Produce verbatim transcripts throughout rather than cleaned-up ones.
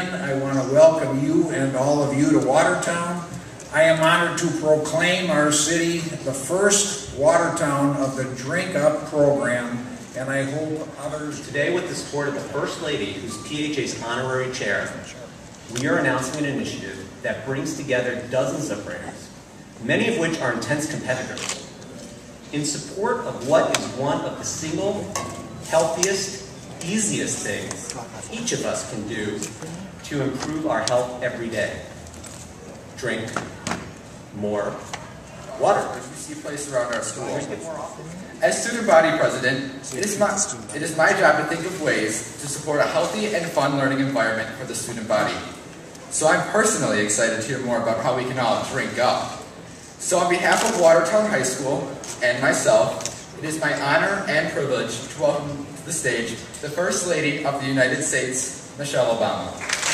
begin, I want to welcome you and all of you to Watertown. I am honored to proclaim our city the first Watertown of the Drink Up program, and I hope others... Today, with the support of the First Lady, who's P H A's honorary chair, we are announcing an initiative that brings together dozens of brands, many of which are intense competitors, in support of what is one of the single healthiest, easiest things each of us can do to improve our health every day. Drink more water. We see places around our school. As student body president, it is, my, it is my job to think of ways to support a healthy and fun learning environment for the student body. So I'm personally excited to hear more about how we can all drink up. So on behalf of Watertown High School and myself, it is my honor and privilege to welcome to the stage the First Lady of the United States, Michelle Obama.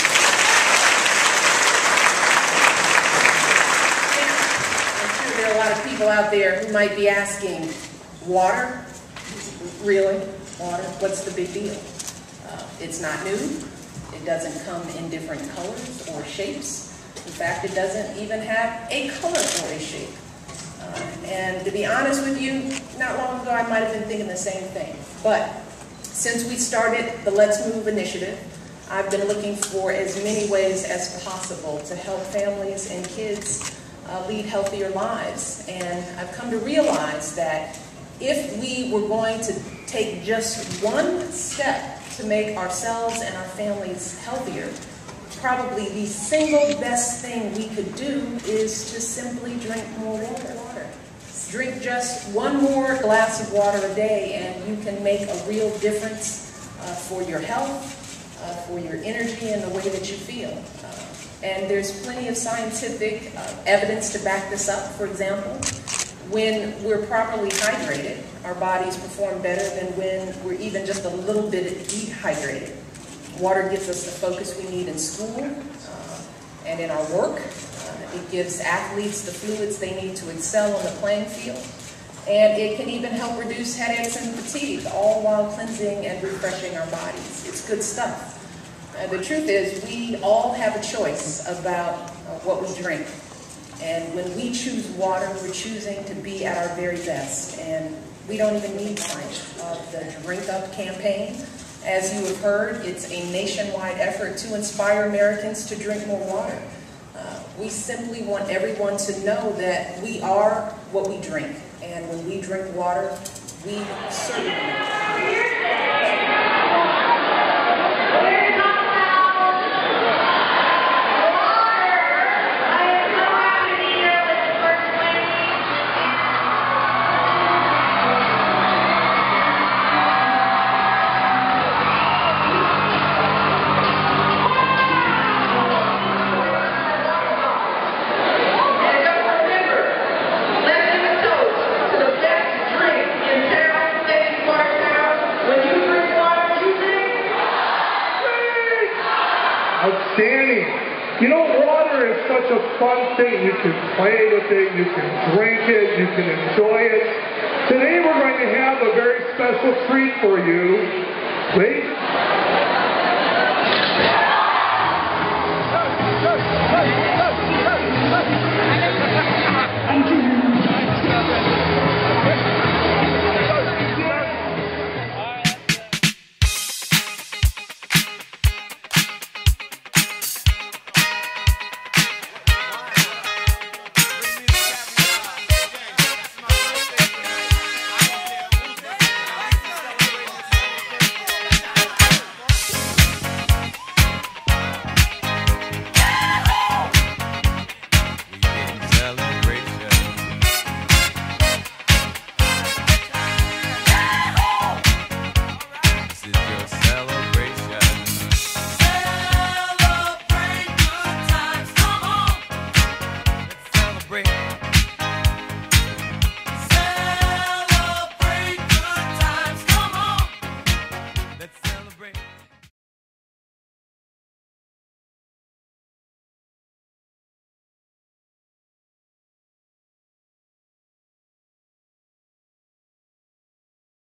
I'm sure there are a lot of people out there who might be asking, water? Really? Water? What's the big deal? Uh, it's not new. It doesn't come in different colors or shapes. In fact, it doesn't even have a color or a shape. Uh, and to be honest with you, not long ago I might have been thinking the same thing. But since we started the Let's Move initiative, I've been looking for as many ways as possible to help families and kids uh, lead healthier lives. And I've come to realize that if we were going to take just one step to make ourselves and our families healthier, probably the single best thing we could do is to simply drink more water. Drink just one more glass of water a day and you can make a real difference uh, for your health, uh, for your energy and the way that you feel. Uh, and there's plenty of scientific uh, evidence to back this up. For example, when we're properly hydrated, our bodies perform better than when we're even just a little bit dehydrated. Water gives us the focus we need in school uh, and in our work. It gives athletes the fluids they need to excel on the playing field. And it can even help reduce headaches and fatigue, all while cleansing and refreshing our bodies. It's good stuff. Uh, the truth is, we all have a choice about uh, what we drink. And when we choose water, we're choosing to be at our very best. And we don't even need science. Uh, the Drink Up campaign, as you have heard, it's a nationwide effort to inspire Americans to drink more water. Uh, we simply want everyone to know that we are what we drink. And when we drink water, we certainly... Outstanding. You know, water is such a fun thing. You can play with it, you can drink it, you can enjoy it. Today we're going to have a very special treat for you. Wait.